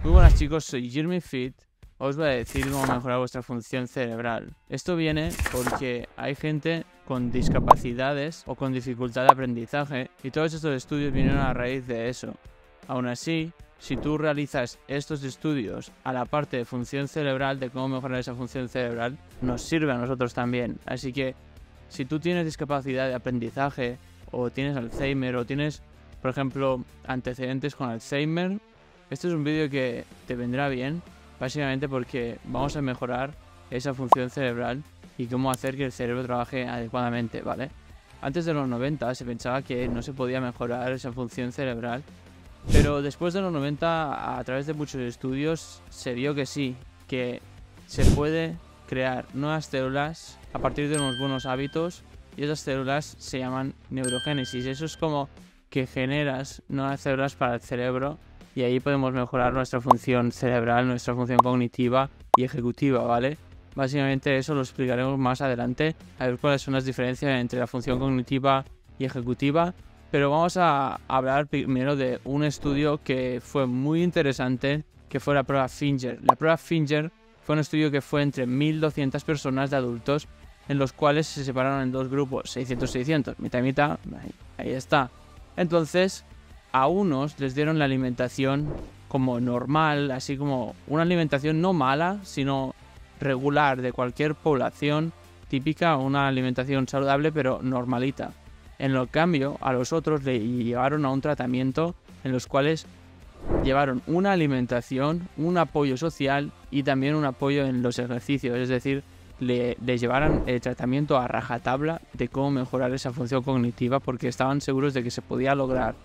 Muy buenas chicos, soy Jeremy Fit. Os voy a decir cómo mejorar vuestra función cerebral. Esto viene porque hay gente con discapacidades o con dificultad de aprendizaje y todos estos estudios vienen a raíz de eso. Aún así, si tú realizas estos estudios a la parte de función cerebral, de cómo mejorar esa función cerebral, nos sirve a nosotros también. Así que si tú tienes discapacidad de aprendizaje o tienes Alzheimer o tienes, por ejemplo, antecedentes con Alzheimer, este es un vídeo que te vendrá bien, básicamente porque vamos a mejorar esa función cerebral y cómo hacer que el cerebro trabaje adecuadamente, ¿vale? Antes de los 90 se pensaba que no se podía mejorar esa función cerebral, pero después de los 90, a través de muchos estudios, se vio que sí, que se puede crear nuevas células a partir de unos buenos hábitos y esas células se llaman neurogénesis. Eso es como que generas nuevas células para el cerebro y ahí podemos mejorar nuestra función cerebral, nuestra función cognitiva y ejecutiva, ¿vale? Básicamente eso lo explicaremos más adelante, a ver cuáles son las diferencias entre la función cognitiva y ejecutiva, pero vamos a hablar primero de un estudio que fue muy interesante, que fue la prueba Finger. La prueba Finger fue un estudio que fue entre 1200 personas de adultos, en los cuales se separaron en dos grupos, 600-600, mitad y mitad, ahí está. Entonces, a unos les dieron la alimentación como normal, así como una alimentación no mala, sino regular de cualquier población típica, una alimentación saludable pero normalita. En lo cambio, a los otros le llevaron a un tratamiento en los cuales llevaron una alimentación, un apoyo social y también un apoyo en los ejercicios, es decir, les llevaron el tratamiento a rajatabla de cómo mejorar esa función cognitiva porque estaban seguros de que se podía lograr.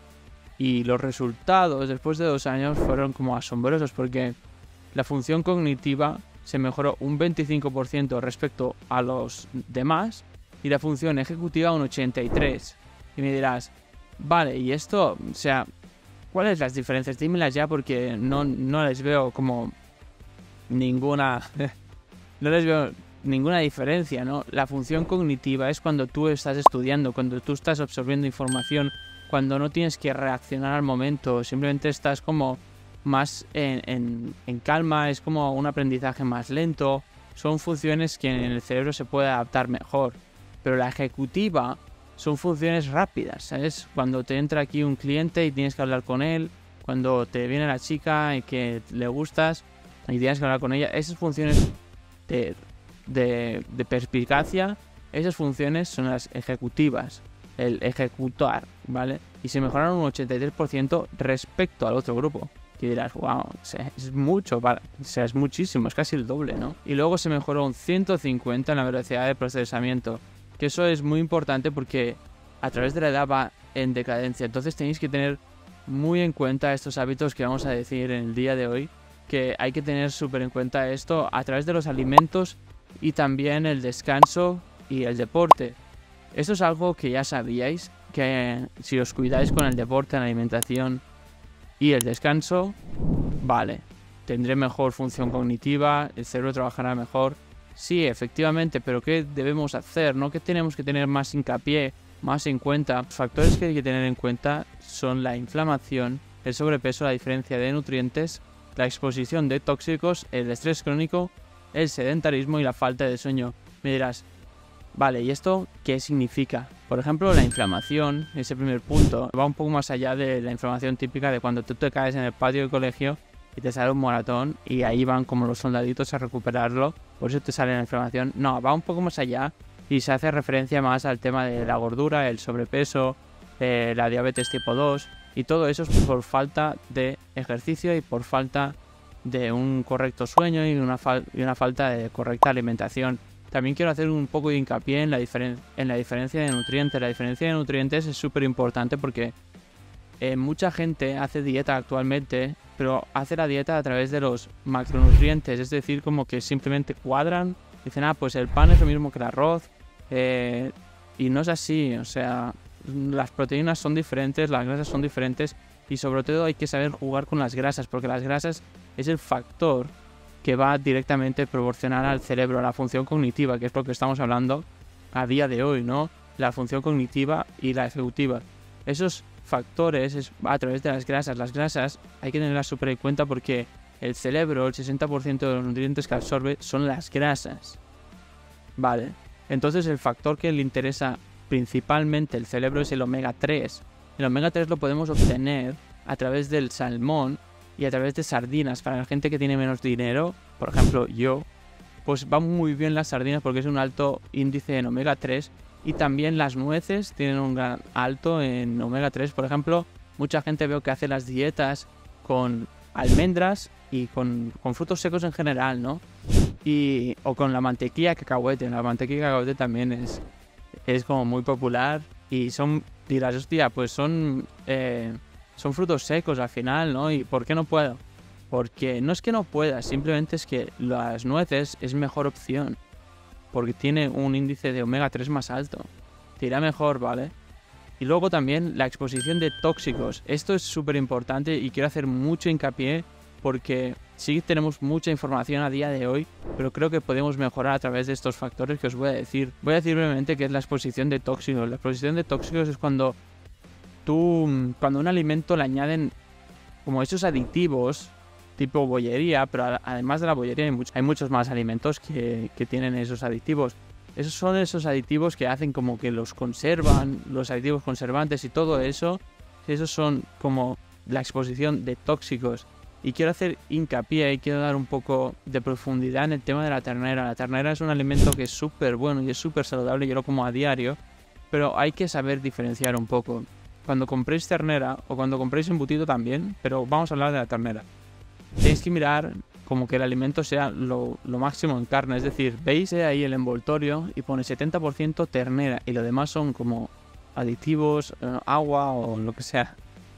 Y los resultados después de 2 años fueron como asombrosos porque la función cognitiva se mejoró un 25% respecto a los demás y la función ejecutiva un 83%. Y me dirás, vale, ¿y esto? O sea, ¿cuáles las diferencias? Dímelas ya porque no les veo como ninguna... no les veo ninguna diferencia, ¿no? La función cognitiva es cuando tú estás estudiando, cuando tú estás absorbiendo información, cuando no tienes que reaccionar al momento, simplemente estás como más en calma, es como un aprendizaje más lento, son funciones que en el cerebro se puede adaptar mejor. Pero la ejecutiva son funciones rápidas, ¿sabes? Cuando te entra aquí un cliente y tienes que hablar con él, cuando te viene la chica y que le gustas y tienes que hablar con ella, esas funciones de perspicacia, esas funciones son las ejecutivas, el ejecutar, ¿vale? Y se mejoraron un 83% respecto al otro grupo. Que dirás, wow, o sea, es mucho, o sea, es muchísimo, es casi el doble, ¿no? Y luego se mejoró un 150 en la velocidad de procesamiento, que eso es muy importante porque a través de la edad va en decadencia. Entonces tenéis que tener muy en cuenta estos hábitos que vamos a decir en el día de hoy, que hay que tener súper en cuenta esto a través de los alimentos y también el descanso y el deporte. Esto es algo que ya sabíais, que si os cuidáis con el deporte, la alimentación y el descanso, vale, tendré mejor función cognitiva, el cerebro trabajará mejor. Sí, efectivamente, pero ¿qué debemos hacer? ¿No? ¿Qué tenemos que tener más hincapié, más en cuenta? Los factores que hay que tener en cuenta son la inflamación, el sobrepeso, la diferencia de nutrientes, la exposición de tóxicos, el estrés crónico, el sedentarismo y la falta de sueño. Me dirás, vale, ¿y esto qué significa? Por ejemplo, la inflamación, ese primer punto, va un poco más allá de la inflamación típica de cuando tú te caes en el patio del colegio y te sale un moratón y ahí van como los soldaditos a recuperarlo, por eso te sale la inflamación. No, va un poco más allá y se hace referencia más al tema de la gordura, el sobrepeso, la diabetes tipo 2 y todo eso es por falta de ejercicio y por falta de un correcto sueño y una falta de correcta alimentación. También quiero hacer un poco de hincapié en la diferencia de nutrientes. La diferencia de nutrientes es súper importante porque mucha gente hace dieta actualmente, pero hace la dieta a través de los macronutrientes, es decir, como que simplemente cuadran, dicen, pues el pan es lo mismo que el arroz, y no es así, o sea, las proteínas son diferentes, las grasas son diferentes, y sobre todo hay que saber jugar con las grasas, porque las grasas es el factor que va directamente proporcional al cerebro, a la función cognitiva, que es lo que estamos hablando a día de hoy, ¿no? La función cognitiva y la ejecutiva. Esos factores es a través de las grasas. Las grasas hay que tenerlas súper en cuenta porque el cerebro, el 60% de los nutrientes que absorbe son las grasas. Vale, entonces el factor que le interesa principalmente el cerebro es el omega 3. El omega 3 lo podemos obtener a través del salmón y a través de sardinas. Para la gente que tiene menos dinero, por ejemplo yo, pues van muy bien las sardinas porque es un alto índice en omega 3. Y también las nueces tienen un gran alto en omega 3. Por ejemplo, mucha gente veo que hace las dietas con almendras y con frutos secos en general, ¿no? O con la mantequilla de cacahuete. La mantequilla de cacahuete también es como muy popular. Y dirás, hostia, pues son frutos secos al final, ¿no? ¿Y por qué no puedo? Porque no es que no puedas, simplemente es que las nueces es mejor opción. Porque tiene un índice de omega 3 más alto. Te irá mejor, ¿vale? Y luego también la exposición de tóxicos. Esto es súper importante y quiero hacer mucho hincapié porque sí tenemos mucha información a día de hoy, pero creo que podemos mejorar a través de estos factores que os voy a decir. Voy a decir brevemente qué es la exposición de tóxicos. La exposición de tóxicos es cuando un alimento le añaden como esos aditivos tipo bollería, pero además de la bollería hay muchos más alimentos que tienen esos aditivos. Esos son esos aditivos que hacen como que los conservan, los aditivos conservantes y todo eso. Esos son como la exposición de tóxicos. Y quiero hacer hincapié y quiero dar un poco de profundidad en el tema de la ternera. La ternera es un alimento que es súper bueno y es súper saludable, yo lo como a diario, pero hay que saber diferenciar un poco. Cuando compréis ternera o cuando compréis embutido también, pero vamos a hablar de la ternera. Tenéis que mirar como que el alimento sea lo máximo en carne, es decir, veis ahí el envoltorio y pone 70% ternera y lo demás son como aditivos, agua o lo que sea.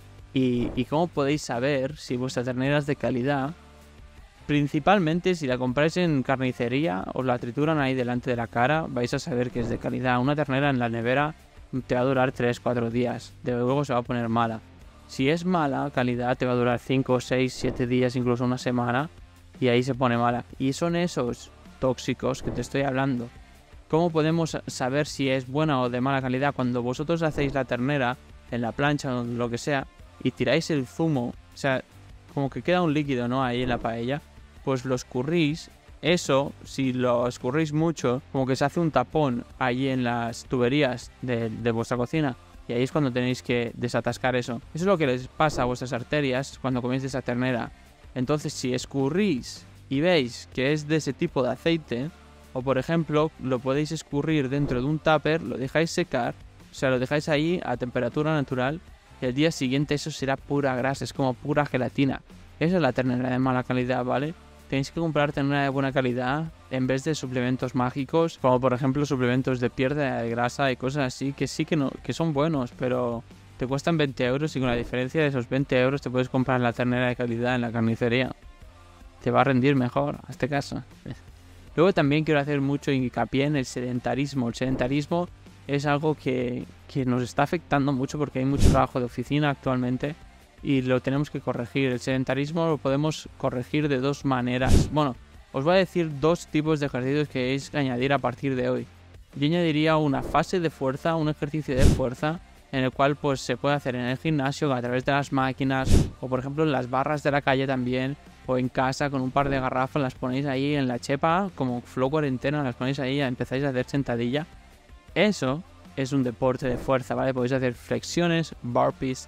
¿Y cómo podéis saber si vuestra ternera es de calidad? Principalmente si la compráis en carnicería, os la trituran ahí delante de la cara, vais a saber que es de calidad. Una ternera en la nevera te va a durar 3-4 días, de luego se va a poner mala. Si es mala calidad te va a durar 5, 6, 7 días, incluso una semana, y ahí se pone mala. Y son esos tóxicos que te estoy hablando. ¿Cómo podemos saber si es buena o de mala calidad? Cuando vosotros hacéis la ternera en la plancha o lo que sea y tiráis el zumo, o sea, como que queda un líquido, ¿no? Ahí en la paella, pues lo escurrís. Eso, si lo escurrís mucho, como que se hace un tapón ahí en las tuberías de vuestra cocina. Y ahí es cuando tenéis que desatascar eso. Eso es lo que les pasa a vuestras arterias cuando coméis de esa ternera. Entonces, si escurrís y veis que es de ese tipo de aceite, o por ejemplo, lo podéis escurrir dentro de un tupper, lo dejáis secar, o sea, lo dejáis ahí a temperatura natural, y el día siguiente eso será pura grasa, es como pura gelatina. Esa es la ternera de mala calidad, ¿vale? Tenéis que comprar ternera de buena calidad en vez de suplementos mágicos, como por ejemplo suplementos de pérdida de grasa y cosas así, que sí que son buenos, pero te cuestan 20 euros y con la diferencia de esos 20 euros te puedes comprar la ternera de calidad en la carnicería. Te va a rendir mejor, a este caso. Luego también quiero hacer mucho hincapié en el sedentarismo. El sedentarismo es algo que nos está afectando mucho porque hay mucho trabajo de oficina actualmente y lo tenemos que corregir. El sedentarismo lo podemos corregir de dos maneras. Bueno, os voy a decir dos tipos de ejercicios que queréis añadir a partir de hoy. Yo añadiría una fase de fuerza, un ejercicio de fuerza, en el cual pues se puede hacer en el gimnasio a través de las máquinas o por ejemplo en las barras de la calle también, o en casa con un par de garrafas, las ponéis ahí en la chepa como flow cuarentena, las ponéis ahí y empezáis a hacer sentadilla. Eso es un deporte de fuerza, ¿vale? Podéis hacer flexiones, burpees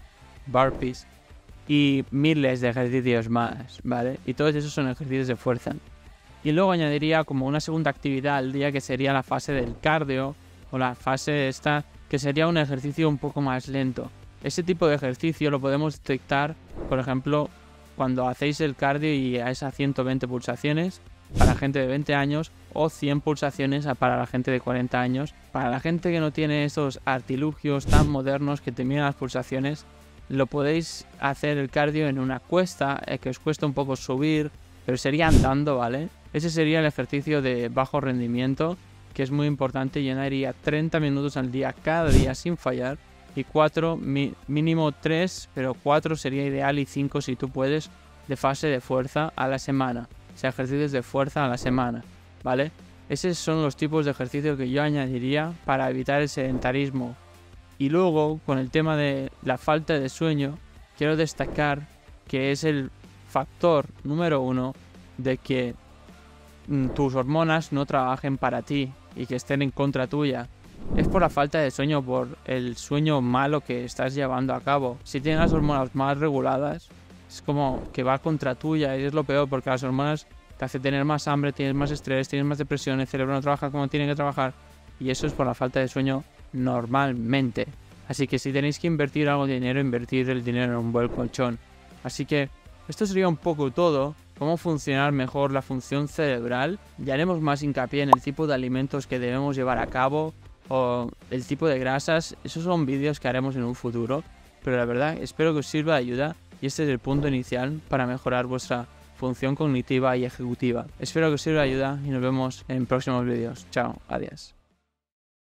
y miles de ejercicios más, ¿vale? Y todos esos son ejercicios de fuerza. Y luego añadiría como una segunda actividad al día que sería la fase del cardio o la fase esta que sería un ejercicio un poco más lento. Ese tipo de ejercicio lo podemos detectar, por ejemplo, cuando hacéis el cardio y a esas 120 pulsaciones para la gente de 20 años o 100 pulsaciones para la gente de 40 años. Para la gente que no tiene esos artilugios tan modernos que te miden las pulsaciones, lo podéis hacer el cardio en una cuesta que os cuesta un poco subir, pero sería andando, ¿vale? Ese sería el ejercicio de bajo rendimiento, que es muy importante. Yo haría 30 minutos al día, cada día sin fallar, y 4, mínimo 3, pero 4 sería ideal y 5 si tú puedes, de fase de fuerza a la semana. O sea, ejercicios de fuerza a la semana, ¿vale? Esos son los tipos de ejercicio que yo añadiría para evitar el sedentarismo. Y luego, con el tema de la falta de sueño, quiero destacar que es el factor número 1 de que tus hormonas no trabajen para ti y que estén en contra tuya. Es por la falta de sueño, por el sueño malo que estás llevando a cabo. Si tienes las hormonas más reguladas, es como que va contra tuya y es lo peor, porque las hormonas te hacen tener más hambre, tienes más estrés, tienes más depresión, el cerebro no trabaja como tiene que trabajar y eso es por la falta de sueño normalmente. Así que si tenéis que invertir algo de dinero, invertir el dinero en un buen colchón. Así que esto sería un poco todo, cómo funcionar mejor la función cerebral. Ya haremos más hincapié en el tipo de alimentos que debemos llevar a cabo o el tipo de grasas. Esos son vídeos que haremos en un futuro, pero la verdad espero que os sirva de ayuda y este es el punto inicial para mejorar vuestra función cognitiva y ejecutiva. Espero que os sirva de ayuda y nos vemos en próximos vídeos. Chao, adiós.